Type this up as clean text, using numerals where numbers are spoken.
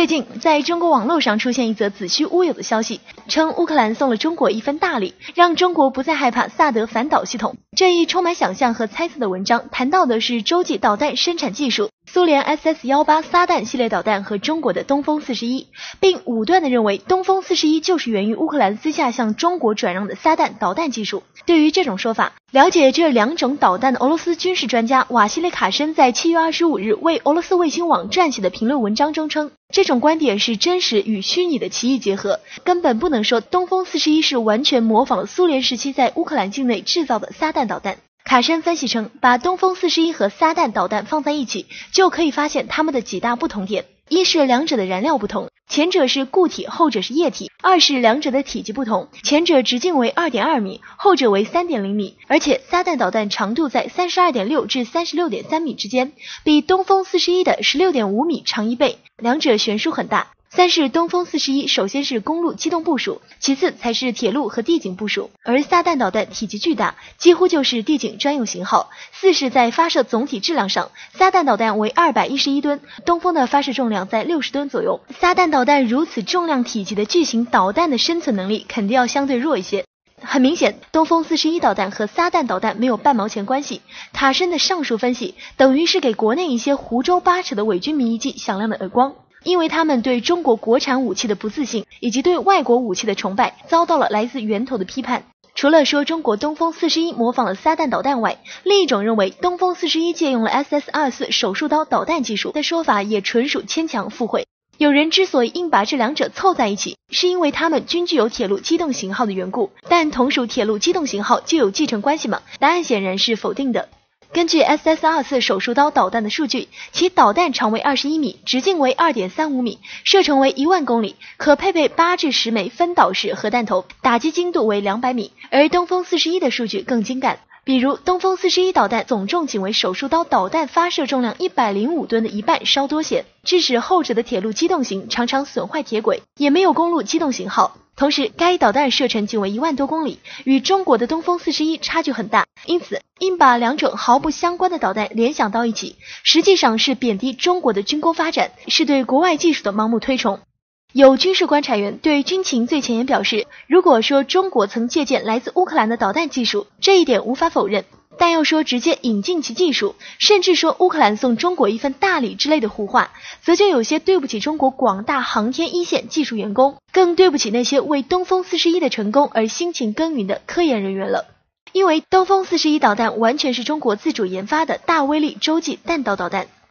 最近，在中国网络上出现一则子虚乌有的消息，称乌克兰送了中国一份大礼，让中国不再害怕萨德反导系统。这一充满想象和猜测的文章谈到的是洲际导弹生产技术、苏联 SS-18撒旦系列导弹和中国的东风41，并武断地认为东风41就是源于乌克兰私下向中国转让的撒旦导弹技术。对于这种说法，了解这两种导弹的俄罗斯军事专家瓦西里卡申在7月25日为俄罗斯卫星网撰写的评论文章中称，这种观点是真实与虚拟的奇异结合，根本不能说东风41是完全模仿了苏联时期在乌克兰境内制造的撒旦导弹。卡申分析称，把东风41和撒旦导弹放在一起，就可以发现它们的几大不同点：一是两者的燃料不同，前者是固体，后者是液体；二是两者的体积不同，前者直径为 2.2 米，后者为 3.0 米，而且撒旦导弹长度在 32.6 至 36.3 米之间，比东风41的 16.5 米长1倍，两者悬殊很大。三是东风41首先是公路机动部署，其次才是铁路和地景部署，而撒旦导弹体积巨大，几乎就是地景专用型号。四是在发射总体质量上，撒旦导弹为211吨，东风的发射重量在60吨左右。撒旦导弹如此重量体积的巨型导弹的生存能力肯定要相对弱一些。很明显，东风41导弹和撒旦导弹没有半毛钱关系。卡申的上述分析等于是给国内一些胡诌八扯的伪军迷一记响亮的耳光。因为他们对中国国产武器的不自信，以及对外国武器的崇拜，遭到了来自源头的批判。除了说中国东风41模仿了撒旦导弹外，另一种认为东风41借用了 SS-24手术刀导弹技术的说法也纯属牵强附会。有人之所以硬把这两者凑在一起，是因为他们均具有铁路机动型号的缘故，但同属铁路机动型号就有继承关系吗？答案显然是否定的。根据 SS-24手术刀导弹的数据，其导弹长为21米，直径为 2.35 米，射程为10000公里，可配备8至10枚分导式核弹头，打击精度为200米。而东风41的数据更精干，比如东风41导弹总重仅为手术刀导弹发射重量105吨的一半稍多些，致使后者的铁路机动型常常损坏铁轨，也没有公路机动型号。同时，该导弹射程仅为10000多公里，与中国的东风41差距很大，因此硬把两种毫不相关的导弹联想到一起，实际上是贬低中国的军工发展，是对国外技术的盲目推崇。有军事观察员对军情最前沿表示，如果说中国曾借鉴来自乌克兰的导弹技术，这一点无法否认，但要说直接引进其技术，甚至说乌克兰送中国一份大礼之类的胡话，则就有些对不起中国广大航天一线技术员工，更对不起那些为东风41的成功而辛勤耕耘的科研人员了。因为东风41导弹完全是中国自主研发的大威力洲际弹道导弹。